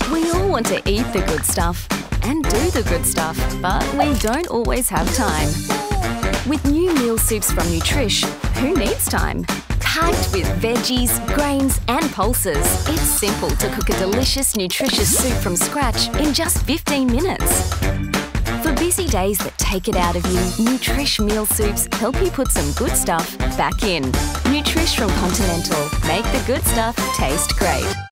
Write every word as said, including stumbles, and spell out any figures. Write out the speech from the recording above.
We all want to eat the good stuff and do the good stuff, but we don't always have time. With new meal soups from Nutrish, who needs time? Packed with veggies, grains and pulses, it's simple to cook a delicious, nutritious soup from scratch in just fifteen minutes. For busy days that take it out of you, Nutrish meal soups help you put some good stuff back in. Nutrish from Continental. Make the good stuff taste great.